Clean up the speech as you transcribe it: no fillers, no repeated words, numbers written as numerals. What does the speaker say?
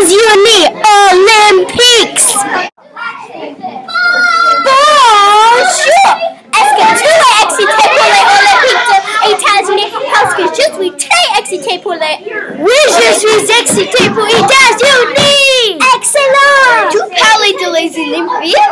Etas-Unis, Olympiques. Bonjour. Est-ce que tu es excité pour les Olympiques de Etas-Unis? Parce que je suis très excité pour les... Oui, je suis excité pour Etas-Unis. Excellent. Tu parlais de les Olympiques?